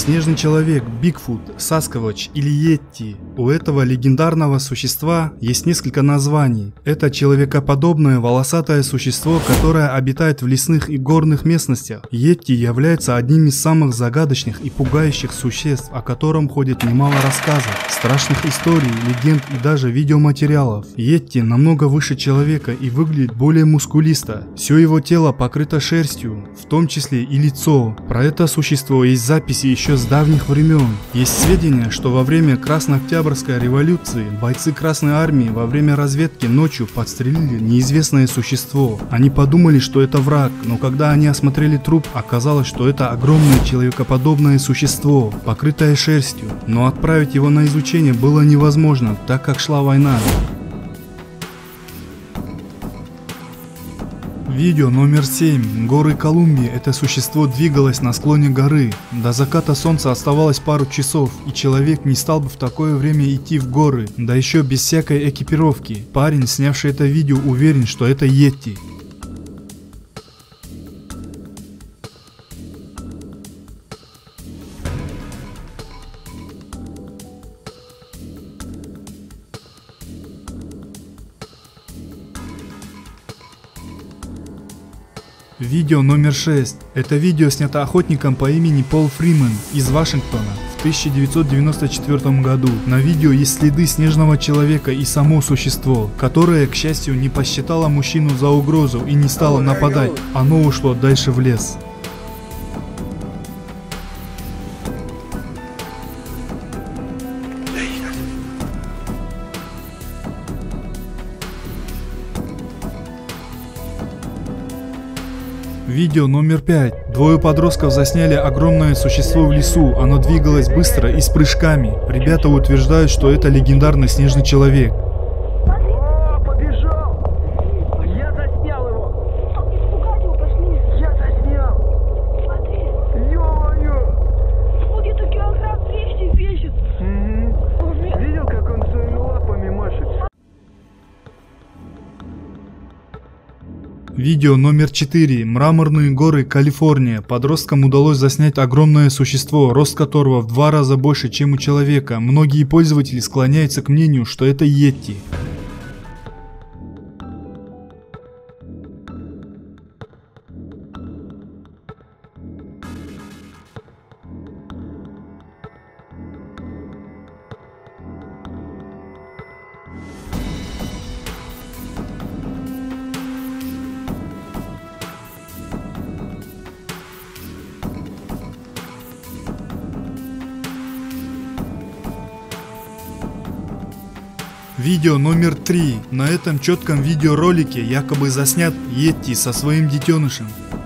Снежный человек, Бигфут, Саскватч или Йетти. У этого легендарного существа есть несколько названий. Это человекоподобное волосатое существо, которое обитает в лесных и горных местностях. Йетти является одним из самых загадочных и пугающих существ, о котором ходит немало рассказов, страшных историй, легенд и даже видеоматериалов. Йетти намного выше человека и выглядит более мускулисто. Все его тело покрыто шерстью, в том числе и лицо. Про это существо есть записи еще с давних времен. Есть сведения, что во время Красно-Октябрьской революции бойцы Красной Армии во время разведки ночью подстрелили неизвестное существо. Они подумали, что это враг, но когда они осмотрели труп, оказалось, что это огромное человекоподобное существо, покрытое шерстью. Но отправить его на изучение было невозможно, так как шла война. Видео номер 7. Горы Колумбии. Это существо двигалось на склоне горы. До заката солнца оставалось пару часов, и человек не стал бы в такое время идти в горы, да еще без всякой экипировки. Парень, снявший это видео, уверен, что это Йетти. Видео номер 6. Это видео снято охотником по имени Пол Фриман из Вашингтона в 1994 году. На видео есть следы снежного человека и само существо, которое, к счастью, не посчитало мужчину за угрозу и не стало нападать. Оно ушло дальше в лес. Видео номер 5. Двое подростков засняли огромное существо в лесу. Оно двигалось быстро и с прыжками. Ребята утверждают, что это легендарный снежный человек. О, побежал! Я заснял его! Чтоб не испугать его, пошли! Я заснял! Смотри! Ё-моё! Он где-то килограмм 200 весит! Видел, как он своими лапами машет? Видео номер 4. Мраморные горы, Калифорния. Подросткам удалось заснять огромное существо, рост которого в 2 раза больше, чем у человека. Многие пользователи склоняются к мнению, что это Йетти. Видео номер 3. На этом четком видеоролике якобы заснят Йетти со своим детенышем.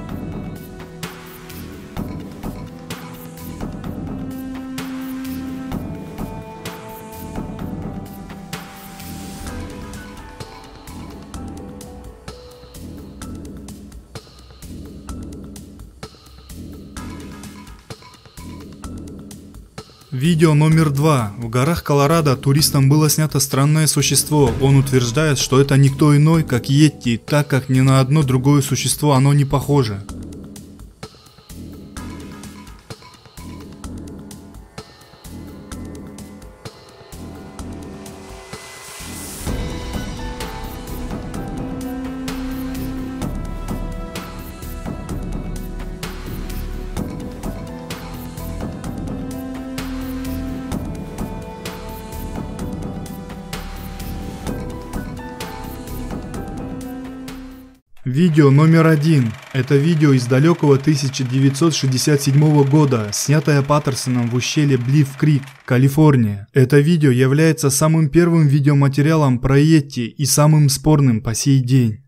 Видео номер 2. В горах Колорадо туристам было снято странное существо. Он утверждает, что это никто иной, как Йетти, так как ни на одно другое существо оно не похоже. Видео номер 1. Это видео из далекого 1967 года, снятое Паттерсоном в ущелье Блифф-Крик, Калифорния. Это видео является самым первым видеоматериалом про Йетти и самым спорным по сей день.